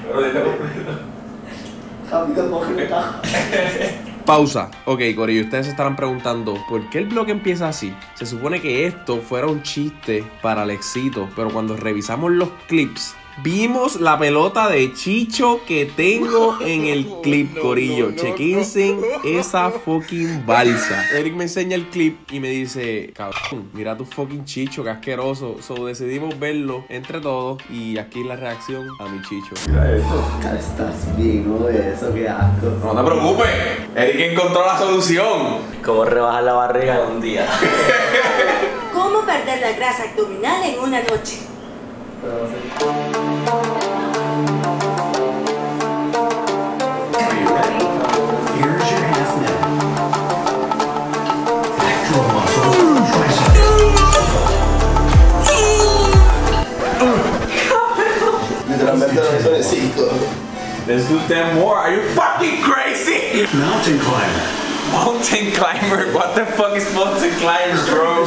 Pausa. Ok, corillo, ustedes se estarán preguntando ¿por qué el blog empieza así? Se supone que esto fuera un chiste para Alexito, pero cuando revisamos los clips vimos la pelota de Chicho que tengo en el clip, corillo. Chequense esa fucking balsa. Eric me enseña el clip y me dice, cabrón, mira tu fucking Chicho, qué asqueroso. So decidimos verlo entre todos y aquí la reacción a mi Chicho. Mira eso. Estás bien, eso, qué asco. No te preocupes, Eric encontró la solución. ¿Cómo rebajar la barriga en un día? ¿Cómo perder la grasa abdominal en una noche? Literalmente no son 5. Let's do 10 more. Are you fucking crazy? Mountain climber. Mountain climber? What the fuck is mountain climber, bro?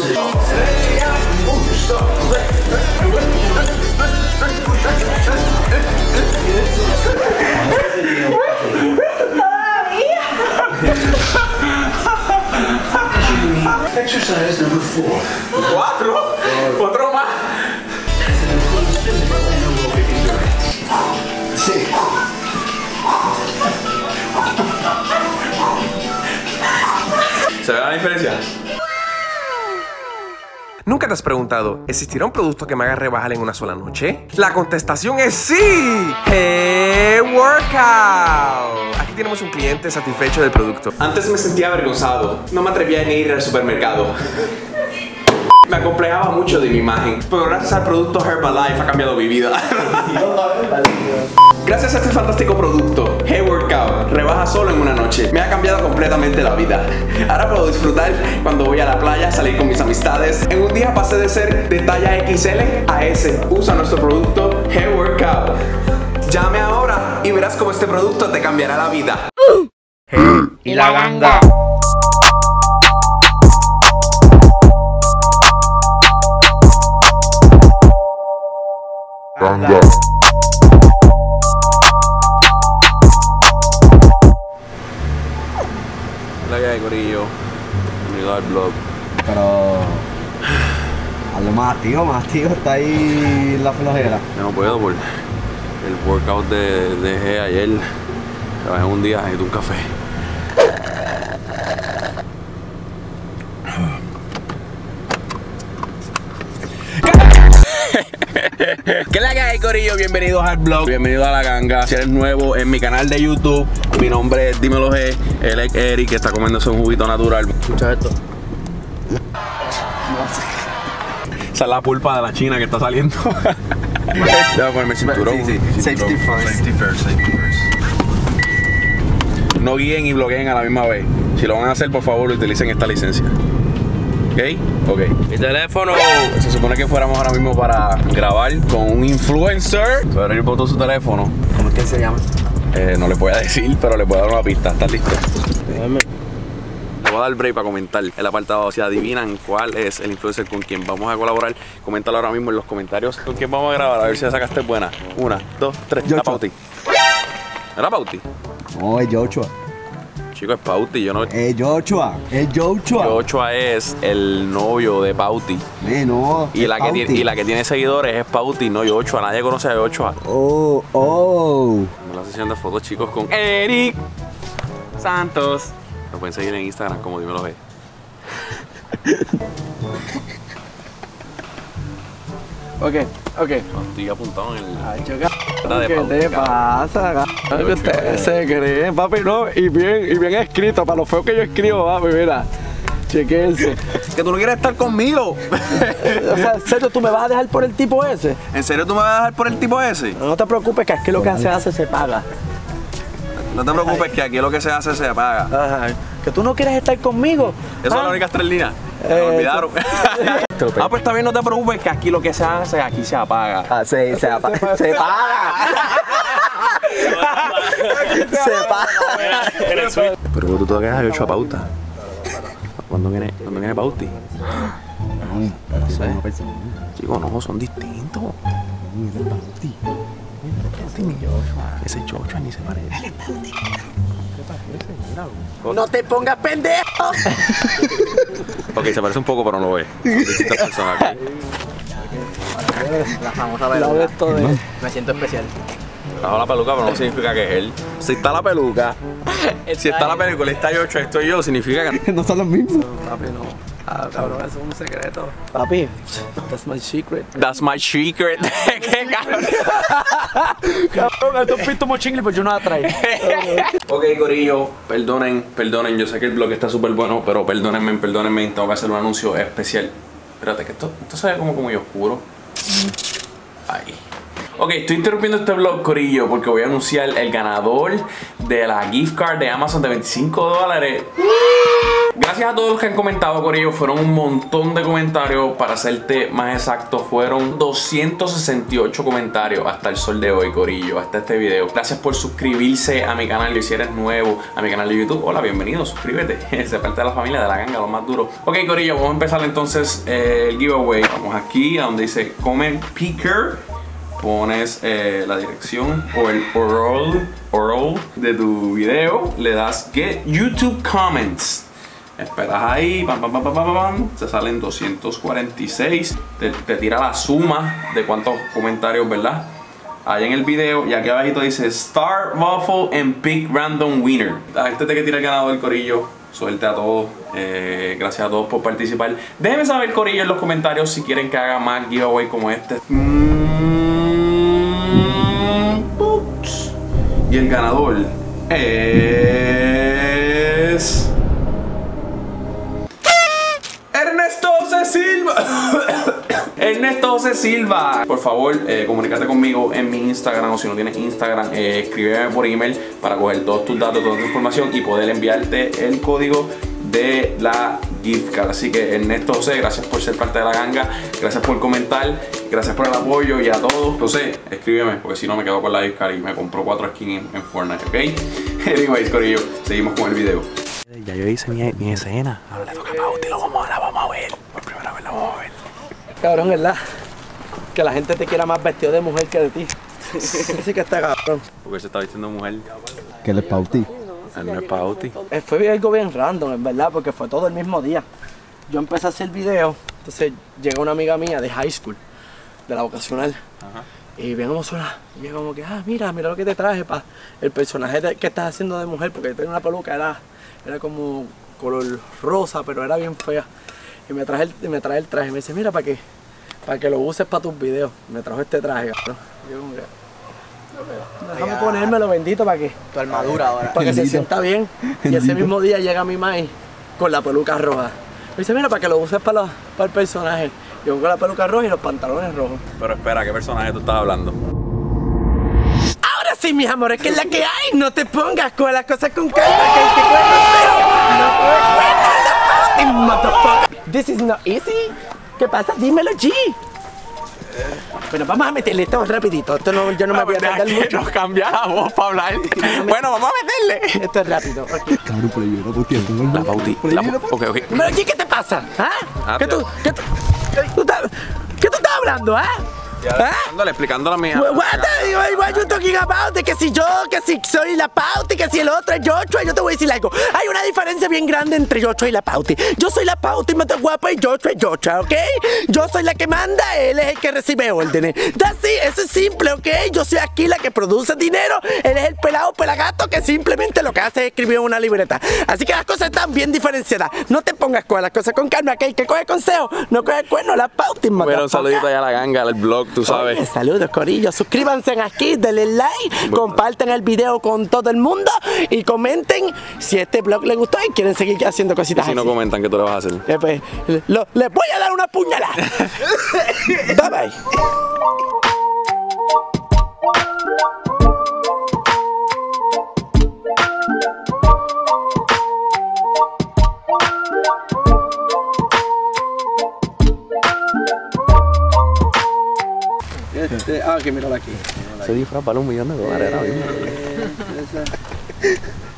Exercise number 4. 4. Otro más. Sí. ¿Se ve la diferencia? ¿Nunca te has preguntado, ¿existirá un producto que me haga rebajar en una sola noche? La contestación es sí. Hey Workout. Aquí tenemos un cliente satisfecho del producto. Antes me sentía avergonzado. No me atrevía ni a ir al supermercado. Me acomplejaba mucho de mi imagen, pero gracias al producto Herbalife ha cambiado mi vida. Gracias a este fantástico producto, Hey Workout, rebaja solo en una noche. Me ha cambiado completamente la vida. Ahora puedo disfrutar cuando voy a la playa, salir con mis amistades. En un día pasé de ser de talla XL a S. Usa nuestro producto Hey Workout. Llame ahora y verás cómo este producto te cambiará la vida. Y la ganga. Ganga. La que hay, corillo. Bienvenido al blog. Pero... hazlo más tío, está ahí la flojera. Yo no puedo por el workout de G ayer. Trabajé un día, necesito un café. ¿Qué es la que hay, corillo? Bienvenidos al blog, bienvenidos a la ganga. Si eres nuevo en mi canal de YouTube, mi nombre es Dímelo G. Él es Eric, que está comiéndose un juguito natural. Escucha esto. Esa es la pulpa de la china que está saliendo. Voy a ponerme el cinturón. Sí. Safety first. No guíen y bloqueen a la misma vez. Si lo van a hacer, por favor, utilicen esta licencia. ¿Ok? Ok. Mi teléfono. Se supone que fuéramos ahora mismo para grabar con un influencer. Pero él botó su teléfono. ¿Cómo es que se llama? No le voy a decir, pero le puedo dar una pista. ¿Estás listo? Le voy a dar break para comentar el apartado. Si adivinan cuál es el influencer con quien vamos a colaborar, coméntalo ahora mismo en los comentarios. ¿Con quién vamos a grabar? A ver si la sacaste buena. 1, 2, 3. Yocho. ¿Era Pauti? ¿Era Pauti? No, es Joshua. Chico, es Pauti. Yo no... Es Joshua. Joshua es el novio de Pauti. No, Y la, que tiene seguidores es Pauti, no Joshua. Nadie conoce a Joshua. Una sesión de fotos, chicos, con Eric Santos. Lo pueden seguir en Instagram como Dímelo G. Ok. Estoy apuntado en el... Ay, de ¿qué te pasa? Que ustedes se creen, papi, no, y bien escrito, para lo feo que yo escribo, papi, mira. Chequense. Que tú no quieres estar conmigo. O sea, ¿en serio tú me vas a dejar por el tipo ese? ¿En serio tú me vas a dejar por el tipo ese? No te preocupes, que aquí lo que se hace se paga. No te preocupes, que aquí lo que se hace se apaga. Ajá. ¿Que tú no quieres estar conmigo? Esas son las únicas 3 líneas. Me olvidaron. Pues está bien, no te preocupes, que aquí lo que se hace, aquí se apaga. Se paga. Se paga. Pero tú todavía has hecho a pauta. ¿Cuándo viene Pauti? No sé. Chicos, no, son distintos. ese ni Joshua. Ese Joshua ni se parece. ¿Qué parece? Míralo. ¡No te pongas pendejo! Ok, se parece un poco, pero no lo es. Son distintas personas, ¿ok? La famosa La peluca. de esto de... Me siento especial. Bajo la peluca, pero no significa que es él. Si está la peluca, si está la película y está Joshua, estoy yo, significa que... No son los mismos. Papi, no. Ah, cabrón, eso es un secreto. Papi, that's my secret. That's my secret. ¿Qué cabrón? Cabrón, esto es pito mochingle, pues yo no la traigo. Ok, corillo, perdonen, yo sé que el blog está súper bueno, pero perdónenme, tengo que hacer un anuncio especial. Espérate, que esto se ve como muy oscuro. Ahí. Ok, estoy interrumpiendo este vlog, corillo, porque voy a anunciar el ganador de la gift card de Amazon de $25. Gracias a todos los que han comentado, corillo. Fueron un montón de comentarios. Para serte más exacto, fueron 268 comentarios hasta el sol de hoy, corillo, hasta este video. Gracias por suscribirse a mi canal. Y si eres nuevo a mi canal de YouTube, hola, bienvenido, suscríbete. Sé parte de la familia de la ganga, lo más duro. Ok, corillo, vamos a empezar entonces el giveaway. Vamos aquí a donde dice Comment Picker. Pones la dirección o el URL de tu video. Le das Get YouTube Comments. Esperas ahí, te salen 246. Te tira la suma de cuántos comentarios, ¿verdad? Ahí en el video. Y aquí abajito dice Start Waffle and Pick Random Winner. A este te que tira el ganador del corillo. Suerte a todos, gracias a todos por participar. Déjenme saber, corillo, en los comentarios si quieren que haga más giveaway como este. Y el ganador es... Ernesto José Silva. Ernesto José Silva. Por favor, comunícate conmigo en mi Instagram, o si no tienes Instagram, escríbeme por email para coger todos tus datos, toda tu información y poder enviarte el código de la gift card. Así que Ernesto José, gracias por ser parte de la ganga, gracias por comentar, gracias por el apoyo, y a todos, José, escríbeme, porque si no me quedo con la gift card y me compro 4 skins en Fortnite, ¿ok? Anyways, corillo, seguimos con el video. Ya yo hice mi escena. Ahora le toca a Pauti, la vamos a ver. Por primera vez la vamos a ver. Cabrón, ¿verdad? Que la gente te quiera más vestido de mujer que de ti. Así que está cabrón. Porque se está vistiendo mujer. Que él es Pauti. Él no es Pauti. Fue algo bien random, en verdad, porque fue todo el mismo día. Yo empecé a hacer video, entonces llega una amiga mía de high school, de la vocacional. Ajá. Y bien emocionada. Y yo como que, mira lo que te traje para el personaje que estás haciendo de mujer, porque yo tenía una peluca, era como color rosa, pero era bien fea. Y me trae el traje. Me dice, mira, para que lo uses para tus videos. Me trajo este traje, cabrón. Yo como que, déjame ponérmelo, bendito, para que Tu armadura ahora. para que se sienta bien. Y ese mismo día llega mi mai con la peluca roja. Me dice, mira, para que lo uses para el personaje. Yo con la peluca roja y los pantalones rojos. Pero espera, ¿qué personaje tú estás hablando? Ahora sí, mis amores, que es la que hay. No te pongas con las cosas con calma, que el que coge consejo no coge cuenta, motherfucker. This is not easy. ¿Qué pasa? Dímelo, G. Bueno, vamos a meterle esto rapidito. Esto no, yo no me voy a tardar mucho. Nos cambia la voz para hablar. Bueno, vamos a meterle. Esto es rápido. Okay. Cabrón, por ahí viene, porque tengo el La Pauti. Ok. Dímelo, G, ¿qué te pasa? ¿Qué tú estás hablando, Explicándole a mi hija. What you talking about? De que si soy la Pauti, que si el otro es Joshua. Yo te voy a decir algo. Hay una diferencia bien grande entre Joshua y la Pauti. Yo soy la Pauti más guapa y Joshua es Joshua, ¿ok? Yo soy la que manda, él es el que recibe órdenes. Así, eso es simple, ¿ok? Yo soy aquí la que produce dinero, él es el pelado pelagato que simplemente lo que hace es escribir en una libreta. Así que las cosas están bien diferenciadas. No te pongas con las cosas con calma, que el que coge consejo no coge cuerno, la Pauti. Bueno, un saludito allá a la ganga, al blog, tú sabes. Oye, saludos, corillo. Suscríbanse aquí, denle like, compartan el video con todo el mundo y comenten si este blog les gustó y quieren seguir haciendo cositas Si no así. comentan, ¿qué tú le vas a hacer? Pues, les voy a dar una puñalada. Bye bye. Que míralo aquí. Se disfraz vale $1 millón ahora mismo.